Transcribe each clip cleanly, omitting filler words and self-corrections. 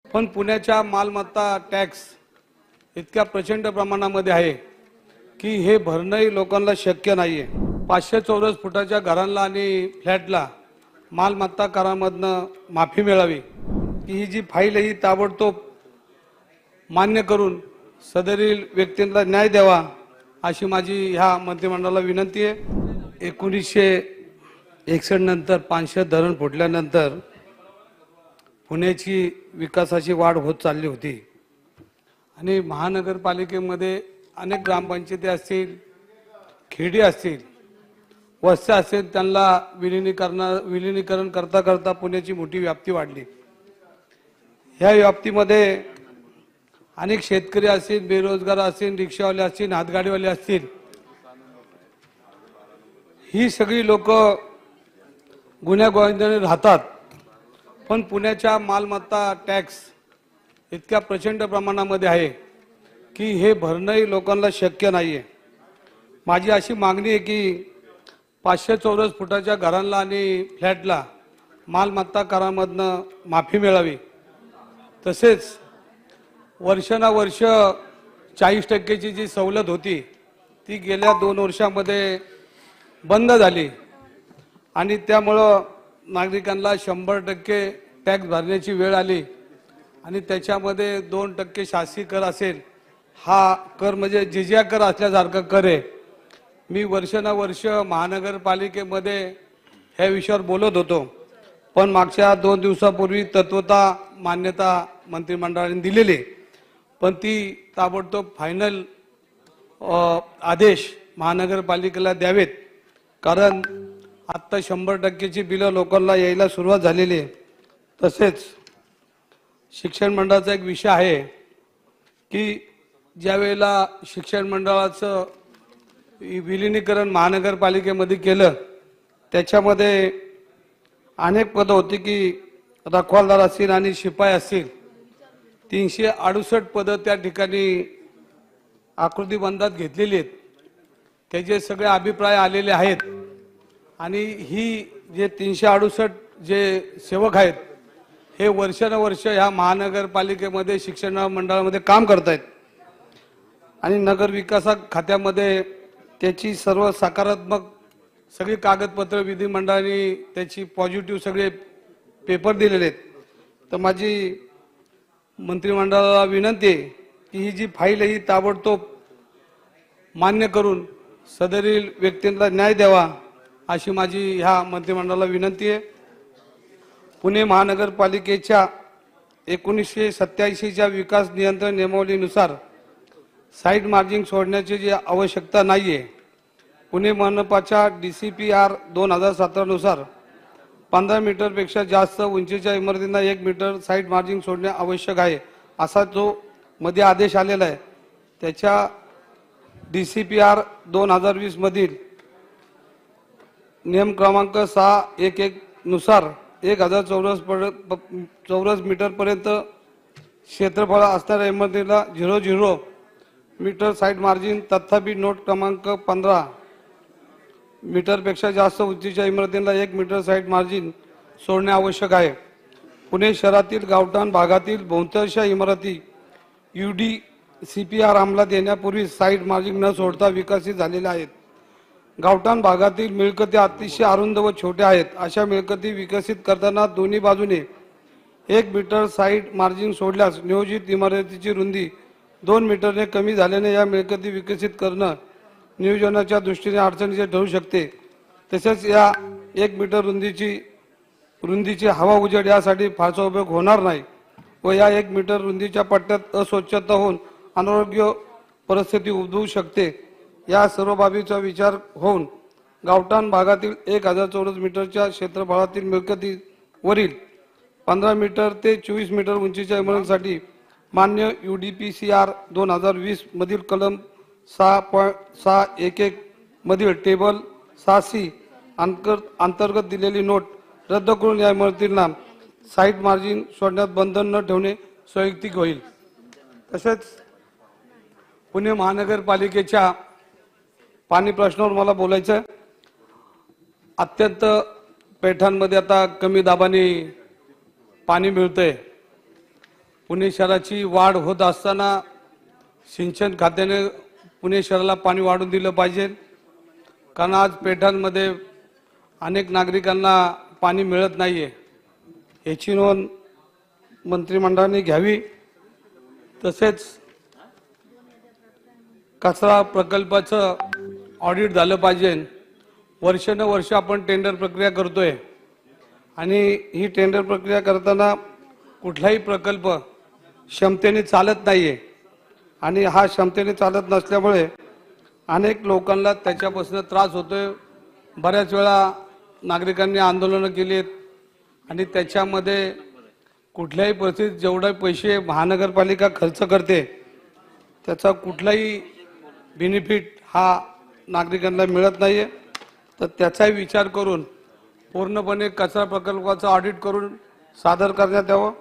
पण पुण्याच्या मालमत्ता टॅक्स इतक्या प्रचंड प्रमाणामध्ये आहे की हे भरणंही लोकांना शक्य नाहीये। 500 चौरस फुटाच्या घरांना आणि फ्लॅटला मालमत्ता करामधनं माफी मिळावी की ही जी फाईल आहे ही ताबडतोब मान्य करून सदरील व्यक्तींना न्याय द्यावा अशी माझी ह्या मंत्रिमंडळाला विनंती आहे। 1961 नंतर पानशेत धरण फुटल्यानंतर पुण्याची विकासाची वाढ होत चालली होती आणि महानगरपालिकेमध्ये अनेक ग्रामपंचायती असतील, खेडी असतील, वस्त्या असतील, त्यांना विलीनीकरण करता करता पुण्याची मोठी व्याप्ती वाढली। ह्या व्याप्तीमध्ये अनेक शेतकरी असतील, बेरोजगार असतील, रिक्षावाले असतील, हातगाडीवाले असतील, ही सगळी लोक गुन्ह्यागोविंदाने राहतात। पण पुण्याच्या मालमत्ता टॅक्स इतक्या प्रचंड प्रमाणामध्ये आहे की हे भरणंही लोकांना शक्य नाहीये। माझी अशी मागणी आहे की 500 चौरस फुटाच्या घरांना आणि फ्लॅटला मालमत्ता करामधनं माफी मिळावी। तसेच वर्षानुवर्ष 40% जी सवलत होती ती गेल्या 2 वर्षामध्ये बंद झाली आणि त्यामुळं नागरिकांना 100% टॅक्स भरण्याची वेळ आली आणि त्याच्यामध्ये 2% शासकीय कर असेल, हा कर म्हणजे जिजिया कर असल्यासारखा कर आहे। मी वर्षानुवर्ष महानगरपालिकेमध्ये ह्या विषयावर बोलत होतो, पण मागच्या 2 दिवसापूर्वी तत्वता मान्यता मंत्रिमंडळाने दिलेली, पण ती ताबडतोब फायनल आदेश महानगरपालिकेला द्यावेत, कारण आत्ता 100%ची बिलं लोकांना यायला सुरुवात झालेली आहे। तसेच शिक्षण मंडळाचा एक विषय आहे की ज्या वेळेला शिक्षण मंडळाचं विलीनीकरण महानगरपालिकेमध्ये केलं त्याच्यामध्ये अनेक पदं होती की रखवालदार असतील आणि शिपाई असतील, 368 पदं त्या ठिकाणी आकृतीबंधात घेतलेली आहेत। त्याचे सगळे अभिप्राय आलेले आहेत आणि ही जे 368 जे सेवक आहेत हे वर्षानुवर्ष ह्या महानगरपालिकेमध्ये शिक्षण मंडळामध्ये काम करतायत आणि नगर विकास खात्यामध्ये त्याची सर्व सकारात्मक सगळी कागदपत्र विधिमंडळाने त्याची पॉझिटिव्ह सगळे पेपर दिलेले आहेत। तर माझी मंत्रिमंडळाला विनंती आहे की ही जी फाईल आहे ही ताबडतोब मान्य करून सदरील व्यक्तींना न्याय द्यावा अशी माझी ह्या मंत्रिमंडळाला विनंती आहे। पुणे महानगरपालिकेच्या 1987च्या विकास नियंत्रण नियमावलीनुसार साईड मार्जिन सोडण्याची जी आवश्यकता नाहीये। पुणे मनपाच्या DCPR 2017 नुसार 15 मीटरपेक्षा जास्त उंचीच्या इमारतींना 1 मीटर साईड मार्जिन सोडणे आवश्यक आहे असा जो मध्ये आदेश आलेला आहे, त्याच्या DCPR 2020 मधील नियम क्रमांक 611 नुसार 1000 चौरस मीटर पर्यंत क्षेत्रफळ असणाऱ्या इमारतीला 0.0 मीटर साईड मार्जिन, तथापि नोट क्रमांक 15 मीटरपेक्षा जास्त उंचीच्या इमारतीला 1 मीटर साईड मार्जिन सोडणे आवश्यक आहे। पुणे शहरातील गावठाण भागातील बहुतांश इमारती UDCPR अंमलात येण्यापूर्वी साईड मार्जिन न सोडता विकसित झालेल्या आहेत। गावठाण भागातील मिळकती अतिशय अरुंद व छोट्या आहेत। अशा मिळकती विकसित करताना दोन्ही बाजूने 1 मीटर साईड मार्जिन सोडल्यास नियोजित इमारतीची रुंदी 2 मीटरने कमी झाल्याने या मिळकती विकसित करणं नियोजनाच्या दृष्टीने अडचणीचे ठरू शकते। तसेच या 1 मीटर रुंदीची हवा उजेड यासाठी फारसा उपयोग होणार नाही व या 1 मीटर रुंदीच्या पट्ट्यात अस्वच्छता होऊन अनारोग्य परिस्थिती उद्भवू शकते। या सर्व बाबीचा विचार होऊन गावठाण भागातील 1000 चौरस मीटरच्या क्षेत्रफळातील मिळकतीवरील 15 मीटर ते 24 मीटर उंचीच्या इमारतींसाठी मान्य UDPCR 2020 मधील कलम 6.611 मधील टेबल 6C अंतर्गत दिलेली नोट रद्द करून या इमारतींना साईड मार्जिन सोडण्यात बंधन न ठेवणे संयुक्तिक होईल। तसेच पुणे महानगरपालिकेच्या पाणी प्रश्नावर मला बोलायचं आहे। अत्यंत पेठांमध्ये आता कमी दाबाने पाणी मिळतंय, पुणे शहराची वाढ होत असताना सिंचन खात्याने पुणे शहराला पाणी वाढून दिलं पाहिजे, कारण आज पेठांमध्ये अनेक नागरिकांना पाणी मिळत नाहीये। याची नोंद मंत्रिमंडळाने घ्यावी। तसेच कचरा प्रकल्पाचं ऑडिट झालं पाहिजे। वर्षानुवर्ष आपण टेंडर प्रक्रिया करतोय आणि ही टेंडर प्रक्रिया करताना कुठलाही प्रकल्प क्षमतेने चालत नाहीये आणि हा क्षमतेने चालत नसल्यामुळे अनेक लोकांना त्याच्यापासून त्रास होतोय। बऱ्याच वेळा नागरिकांनी आंदोलनं केली आहेत आणि त्याच्यामध्ये कुठल्याही परिस्थितीत जेवढे पैसे महानगरपालिका खर्च करते त्याचा कुठलाही बेनिफिट हा नागरिकांना मिळत नाहीये। तर त्याचाही विचार करून पूर्णपणे कचरा प्रकल्पाचं ऑडिट करून सादर करण्यात यावं।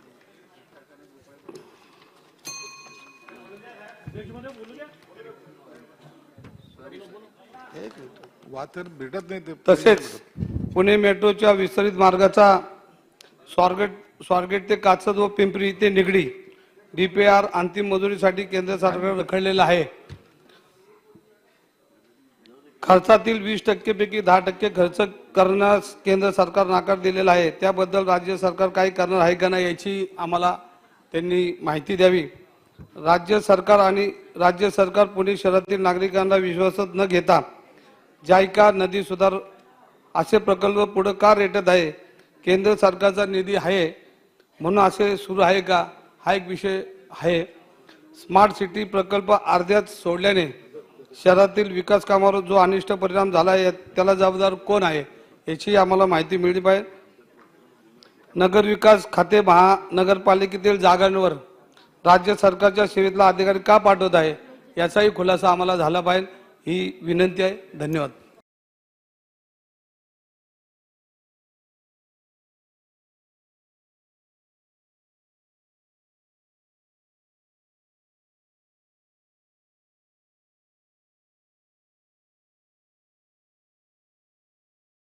तसेच पुणे मेट्रोच्या विस्तारित मार्गाचा स्वारगेट ते काचद व पिंपरी ते निगडी DPR अंतिम मंजुरीसाठी केंद्र सरकार रखडलेलं आहे। खर्चातील 20% पैकी 10% खर्च करण्यास केंद्र सरकार नकार दिलेला आहे। त्याबद्दल राज्य सरकार काही करणार आहे का नाही याची आम्हाला त्यांनी माहिती द्यावी। राज्य सरकार पुणे शहरातील नागरिकांना विश्वासात न घेता जायका नदी सुधार असे प्रकल्प पुढे का रेटत आहे? केंद्र सरकारचा निधी आहे म्हणून असे सुरू आहे का हा एक विषय आहे। स्मार्ट सिटी प्रकल्प अर्ध्यात सोडल्याने शहरातील विकास कामावर जो अनिष्ट परिणाम झाला आहे त्याला जबाबदार कोण आहे याची आम्हाला माहिती मिळली पाहिजे। नगर विकास खाते महानगरपालिकेतील जागांवर राज्य सरकारच्या सेवेतला अधिकारी का पाठवत आहे याचाही खुलासा आम्हाला झाला पाहिजे ही विनंती आहे। धन्यवाद।